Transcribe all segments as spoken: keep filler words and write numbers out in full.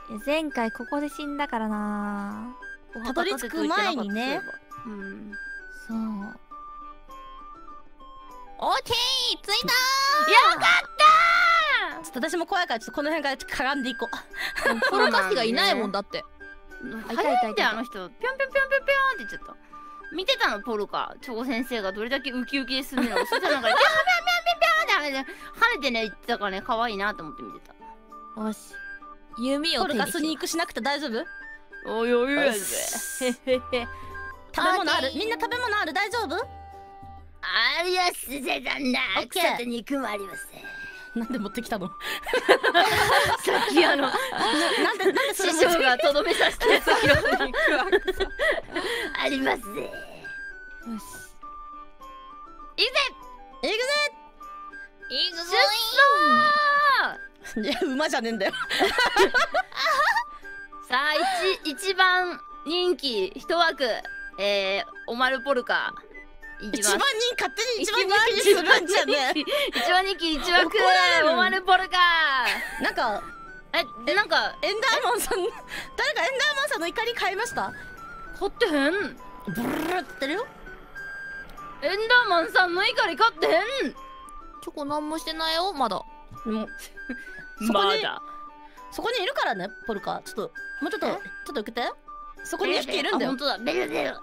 前回ここで死んだからな。 たどり着く前にね。 うん。そう。オッケー、着いたー。 よかったー。ちょっと私も怖いからちょっとこの辺からかがんでいこう。 ポロカシがいないもんだって。 早いんだよあの人。ぴょんぴょんぴょんぴょんぴょんって言っちゃった。見てたのポルカ、チョコ先生がどれだけウキウキでするのを。そしたらなんかぴょんぴょんぴょんぴょんぴょんって跳ねてね言ってたからね、可愛いなと思って見てた。 よし。弓をポルカスニークしなくて大丈夫？ おいおいおい。へへへ。 食べ物ある？みんな食べ物ある？大丈夫？ ありやすぜだな。草と肉もあります。 なんで持ってきたの？ さっきあのなんでなんでそれ師匠がとどめさせたやつ拾って肉はありますぜ。よし。 行くぜ。 行くぜ。 行くぞー。いや馬じゃねえんだよ。 さあ一一番人気一枠、えー、オマルポルカ。 一番人勝手に一番人気にするんじゃねえ。 一番人気一枠オマルポルカ。 なんかえなんかエンダーマンさん誰かエンダーマンさんの怒り買いました？ 買ってへん。 ブルルってるよ。 エンダーマンさんの怒り買ってへん。 チョコ何もしてないよまだ。 もうまだそこにいるからねポルカ。ちょっともうちょっとちょっと受けて。そこににひきいるんだよ。 本当だ。ベルベル。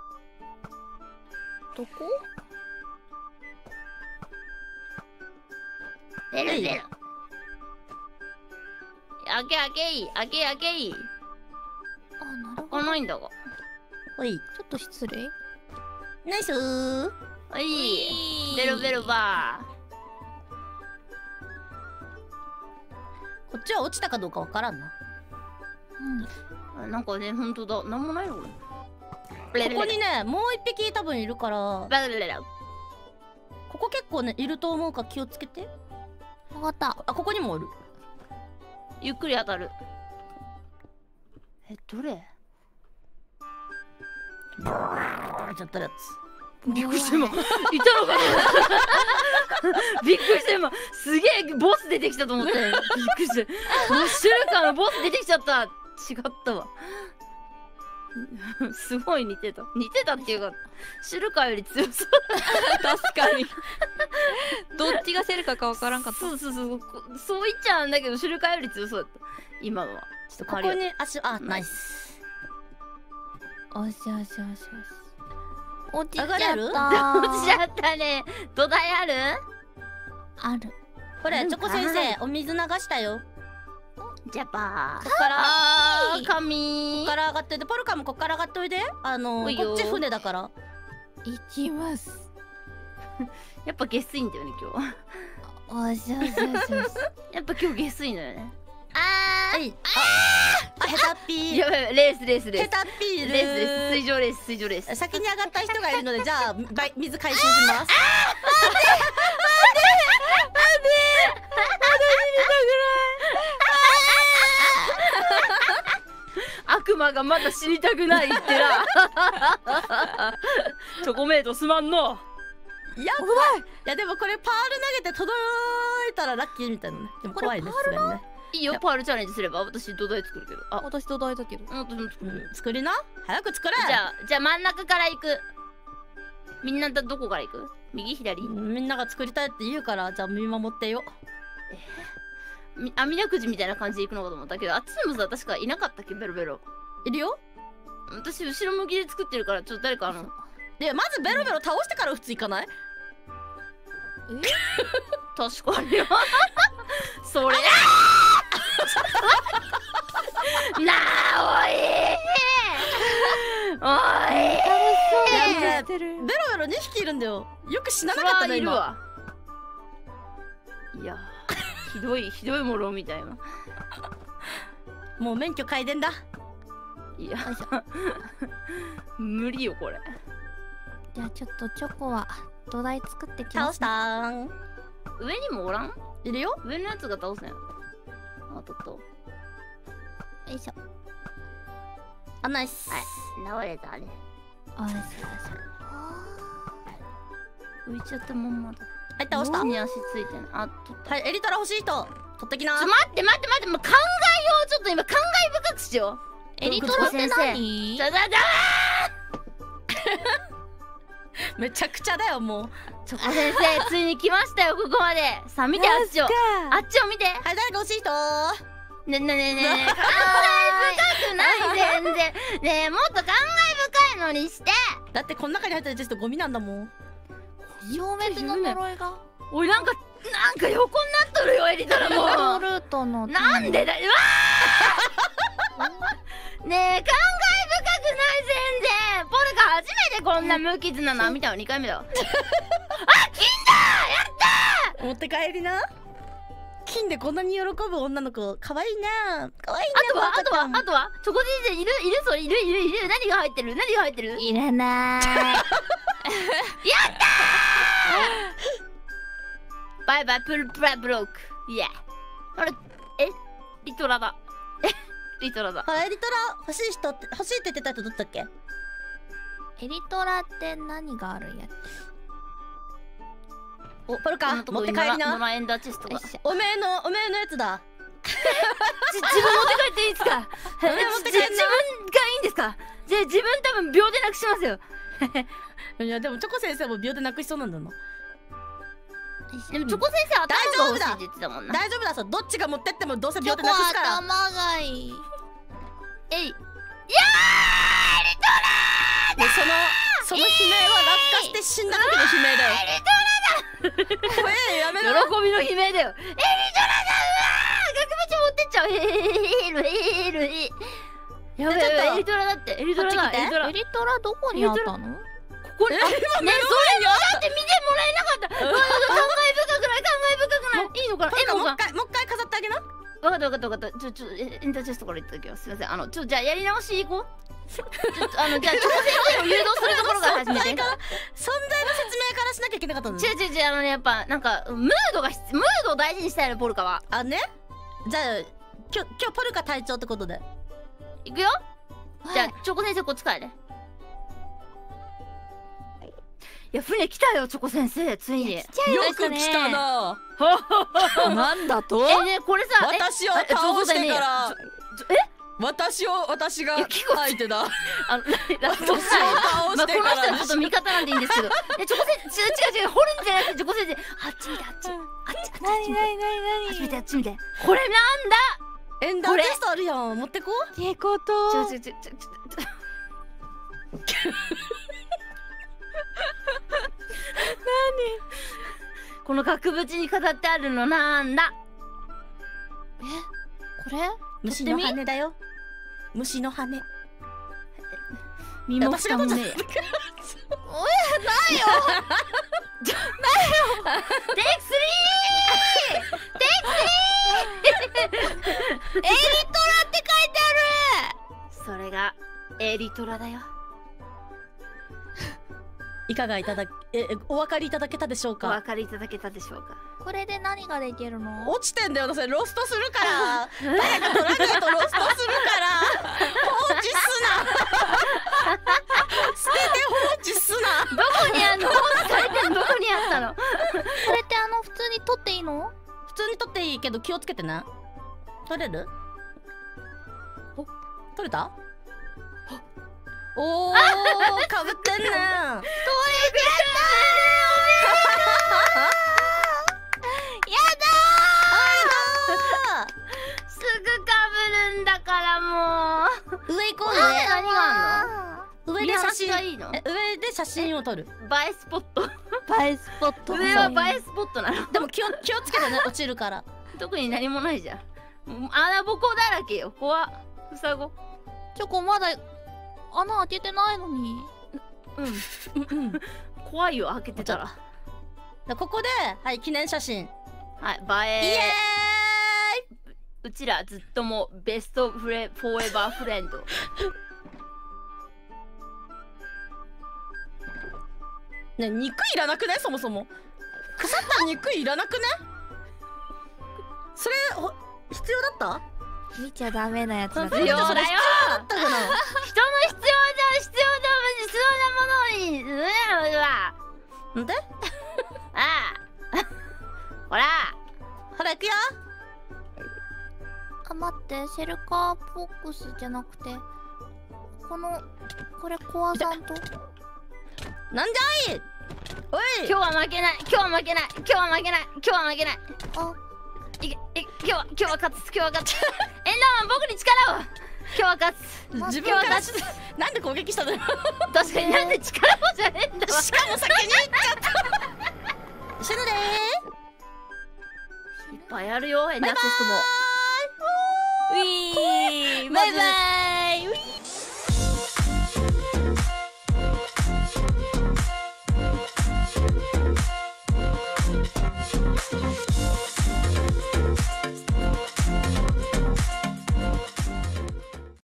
どこ？ ベルベル。開け開けい開け開けい。 あ、なるほど。 開かないんだが。 おいちょっと失礼。 ナイスー。 はい。ベルベルバー。 こっちは落ちたかどうかわからんな。 うん。なんかね、ほんとだ。なんもないのこれ。 ここにね、もう一匹多分いるから。 ベルベル。 ここ結構ね、いると思うから気をつけて。 わかった。 あ、ここにもいる。 ゆっくり当たる。え、どれ？ ブーちゃったやつ。びっくりした今。いたのかな。びっくりした今。すげえボス出てきたと思って。びっくりした。もうシュルカーのボス出てきちゃった。違ったわ。すごい似てた。似てたっていうか、シュルカーより強そう。 確かに。どっちがセルカかわからんかった。 そうそうそう。そう言っちゃうんだけど、シュルカーより強そうだった。今のは。 ちょっとここに足、あ、ナイス。 おしよしよしよし。落ちちゃった。 落ちちゃったね。土台ある？ ある。 これ、チョコ先生、お水流したよ。 ジャパー。 こっから、 あー、髪。 こっから上がっておいで、ポルカもこっから上がっておいで。あの、こっち船だから。 行きます。 やっぱ下水んだよね、今日。おしよしよしよし。 やっぱ今日下水んだよね。 あーああヘタッピー。 やばい、レースレースレース。 ヘタッピーレースレース。水上レース、水上レース。 先に上がった人がいるので、じゃあ、水回収します。あー待って待って待って悪魔がまだ死にたくないってな。チョコメイトすまんの。 やばい。いやでもこれパール投げて届いたらラッキーみたいなね。でも怖いね。さすがにね。 いいよ、パールチャレンジすれば私土台作るけど。 あ、私土台だけど。 私も作る。 作りな。早く作れ。 じゃあじゃあ真ん中から行く。みんなだどこから行く？右左？ みんなが作りたいって言うからじゃあ見守ってよ。 えー、網だくじみたいな感じで行くのかと思ったけど、あっちにもさ確かいなかったっけ？ベロベロいるよ。 私後ろ向きで作ってるからちょっと誰かあのでまずベロベロ倒してから普通行かない？ え確かにそれなあおいおいベロベロにひきいるんだよ。よく死ななかったね今。 いやひどいひどいものみたいな。 もう免許改伝だ。 いや無理よこれ。 じゃあちょっとチョコは土台作ってきます、 倒したーん。 上にもおらん？ いるよ。 上のやつが倒すねん。あとと。 よいしょ。 あ、ナイス。 はい、流れたね。 あ、よしよし。 浮いちゃったまんまだ。 はい、倒した。 に足ついてない。あ、取った。 はい、エリトラ欲しい人取ってきな。 ちょ待って待って待って、もう考えよう。ちょっと今考しよう。 エリトラって何？ じゃじゃじゃめちゃくちゃだよもう。 チョコ先生ついに来ましたよ、ここまで。さあ見て、あっちをあっちを見て。 はい、誰か欲しい人。 ねねねねね感慨深くない全然。ねえ、もっと感慨深いのにして。 だってこの中に入ってるちょっとゴミなんだもん。 消滅の呪いが。 おい、なんかなんか横になっとるよ、エリトラも。 ルートの。 なんでだよ。うわーねえ、感慨深くない全然。ポルカ初めてこんな無傷なのは見たわ。にかいめだわ。あ、金だ。やったー。 持って帰りな。金でこんなに喜ぶ女の子可愛いな。可愛いな。 あとはあとはあとはチョコ先生いるいるそれいるいるいる。何が入ってる何が入ってる。 いらない。 やったー。バイバイプルプラブロック。イエー。あれ、えリトラだ。えリトラだ。 はい、リトラ欲しい人って欲しいって言ってた人どったっけ？ エリトラって何があるやつ？ お、ポルカ持って帰りな。 ノラエンダーチェストが。 おめえのおめえのやつだ。 自分持って帰っていいですか？自分がいいんですか？じゃあ自分多分秒でなくしますよ。 いやでもチョコ先生も秒でなくしそうなんだな。 でもチョコ先生頭が欲しいって言ってたもんな。 大丈夫だぞ。どっちが持ってってもどうせ秒でなくすから。 頭がいい。 えい。いやー、エリトラーだ。 でそのその悲鳴は落下して死んだ時の悲鳴だよ。 エリトラだ。 怖え、やめろ。 喜びの悲鳴だよ。エリトラだ。うわー、額縁持ってっちゃう。ヘルヘルヘ。やべえ、エリトラだって。エリトラだ。エリトラ。 エリトラどこにあったの？ ここに。ね、それもだって見てもらえなかった。感慨深くない感慨深くない。いいのかな。え、 もうもう一回もう一回飾ってあげな。 分かった分かった分かった。ちょちょエンターチェストから言っておきます。すみません。あのちょじゃあやり直しいこう。ちょっとあのじゃあチョコ先生を誘導するところから始めて。 存在の説明からしなきゃいけなかったの。 違う違う違う、あのね、やっぱなんかムードがムードを大事にしたいの、ポルカは。 あね。じゃあ今日今日ポルカ隊長ってことで。 いくよ。じゃあチョコ先生こっち帰れ。いや、船来たよ、チョコ先生、ついに。 よく来たな。 なんだと？ え、ね、これさ、 私を倒してからえ私を私が結構相手だ。 あの、ラスト私を倒してから。 まあ、この人のこと味方なんでいいんですけど。え、チョコ先生、違う違う違う、掘るんじゃなくて、チョコ先生、あっち見て、あっち。あっち、あっち、あっち。 なになになになに？ あっち見て、あっち見て。これなんだ。 エンダーテストあるやん。持ってこう。 ってこと？ ちょちょちょちょちょ。この額縁に飾ってあるのなんだ。 え、これ？ 虫の羽だよ。虫の羽。 身も蓋もねえや。 おや、ないよ。 テイクスリーテイクスリーエリトラって書いてある。それがエリトラだよ。 いかがいただえお分かりいただけたでしょうおか。 分かりいただけたでしょうか。 これで何ができるの？ 落ちてんだよな、それロストするから誰か取らないとロストするから放置すな捨てて放置すな。 どこにあんの？放置されてんの？どこにあったの？ これってあの普通に取っていいの？ 普通に取っていいけど気をつけてな。取れる？お、取れた？おー、かぶってんねん。取れてた。 やだすぐかぶるんだからもう。 上行こう。 上何があんの？ 上で写真がいいの？ え、上で写真を撮る。 映えスポット。 映えスポット。 上は映えスポットなの。 でも気を気をつけてね、落ちるから。 特に何もないじゃん。もう穴ぼこだらけよ。怖っ。ふさご。 チョコまだ穴開けてないのに。 うんうん。怖いよ、開けてたら。 でここで、はい、記念写真。 はい、 イエ映え。 ーイ。 うちらずっともベストフレフォーエバーフレンド。 ね、肉いらなくね、そもそも。腐った肉いらなくね。それほ必要だった？ 見ちゃダメなやつだ必要だよ。 だったかな。 人の必要じゃ必要な必要なものにうわんで？ ああほらほら行くよ。 あ、待って、シェルカーボックスじゃなくて、この、これコアさんと。 なんじゃい。おい、 今日は負けない、今日は負けない、今日は負けない、今日は負けない。 あ、 いけ、い今日は、今日は勝つ、今日は勝つ。エンダーマン、僕に力を。今日は勝つ。 自分からしなんで攻撃したのよ。 確かになんで力をじゃねえんだわ。 しかも先に行っちゃった。死ぬでー。 いっぱいあるよ、エンダーチェストも。 ういー、バイバイ。